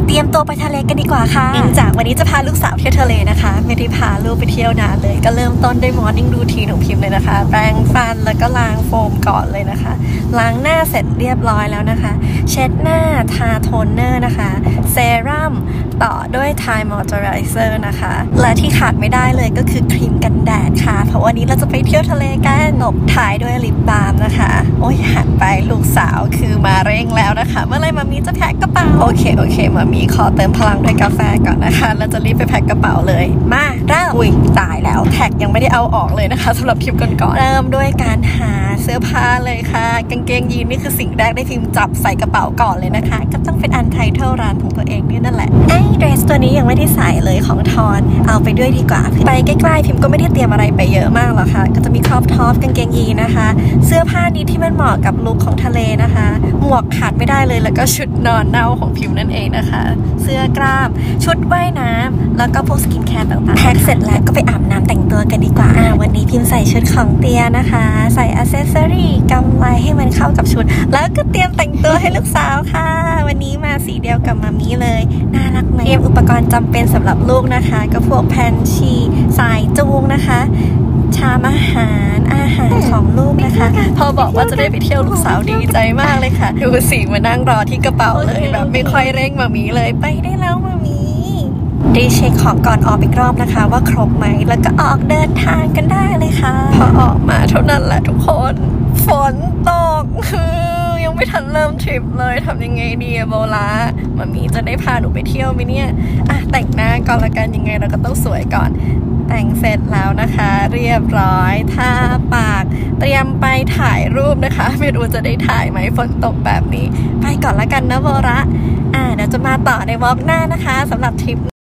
เตรียมตัวไปทะเลกันดีกว่าค่ะเนื่องจากวันนี้จะพาลูกสาวเที่ยวทะเลนะคะไม่ได้พาลูกไปเที่ยวนานเลยก็เริ่มต้นด้วยมอร์นิ่งรูทีนของพิมพ์เลยนะคะแปรงฟันแล้วก็ล้างโฟมก่อนเลยนะคะล้างหน้าเสร็จเรียบร้อยแล้วนะคะเช็ดหน้าทาโทนเนอร์นะคะเซรั่มต่อด้วยไทม์มอยเจอไรเซอร์นะคะและที่ขาดไม่ได้เลยก็คือครีมกันแดดค่ะเพราะวันนี้เราจะไปเที่ยวทะเลกันตบท้ายด้วยลิปบาล์มนะคะโอ้ยหันไปลูกสาวคือมาเร่งแล้วนะคะเมื่อไรมามีจะแพ็คกระเป๋าโอเคมามีขอเติมพลังด้วยกาแฟก่อนนะคะแล้วจะรีบไปแพ็คกระเป๋าเลยมาเริ่มอุ้ยตายแล้วแท็กยังไม่ได้เอาออกเลยนะคะสำหรับพิมพ์ก่อนเริ่มด้วยการหาเสื้อผ้าเลยค่ะกางเกงยีนนี่คือสิ่งแรกได้พิมพ์จับใส่กระเป๋าก่อนเลยนะคะก็ต้องเป็นอันไทเทลร้านของตัวเองนี่นั่นแหละไอ้เดรสตัวนี้ยังไม่ได้ใส่เลยของทอนเอาไปด้วยดีกว่าไปใกล้ๆพิมพ์ก็ไม่ได้เตรียมอะไรไปเยอะมากหรอกค่ะก็จะมีครอปท็อปกางเกงยีนนะคะเสื้อผ้านี้ที่มันเหมาะกับลุคของทะเลนะคะหมวกขาดไม่ได้เลยแล้วก็ชุดนอนเน่าของพิมพ์นั่นเองนะคะเสื้อกล้ามชุดว่ายน้ำแล้วก็พวกสกินแคร์ต่างๆแพ็คเสร็จแล้วก็ไปอาบน้ำแต่งตัวกันดีกว่าวันนี้พิมพ์ใส่ชุดของเตียนะคะใส่อ c เซสซอรี่กำไลให้มันเข้ากับชุดแล้วก็เตรียมแต่งตัวให้ลูกสาวค่ะวันนี้มาสีเดียวกับมามีเลยน่ารักไหมเตรียมอุปกรณ์จำเป็นสำหรับลูกนะคะก็พวกแพนชีสายจูงนะคะชามอาหารของลูกนะคะพอบอกว่าจะได้ไปเที่ยวลูกสาวดีใจมากเลยค่ะดูสิมานั่งรอที่กระเป๋าเลยแบบไม่ค่อยเร่งมามีเลยไปได้แล้วมามีได้เช็คของก่อนออกอีกรอบนะคะว่าครบไหมแล้วก็ออกเดินทางกันได้เลยค่ะพอออกมาเท่านั้นแหละทุกคนฝนตกยังไม่ทันเริ่มทริปเลยทำยังไงดีโบลามามีจะได้พาหนูไปเที่ยวไหมเนี่ยแต่งหน้าก่อนละกันยังไงเราก็ต้องสวยก่อนแต่งเสร็จแล้วนะคะเรียบร้อยทาปากเตรียมไปถ่ายรูปนะคะไม่รู้จะได้ถ่ายไหมฝนตกแบบนี้ไปก่อนละกันนะโบระเดี๋ยวจะมาต่อในวอล์กหน้านะคะสำหรับทริป